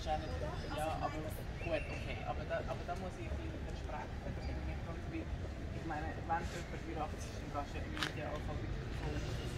auch nicht, ja, aber gut, okay, aber da muss ich ein bisschen widersprechen, das finde ich ganz, weil ich meine, wenn jemand über 80 ist, dann gehst du ja im Idealfall wirklich davon aus, dass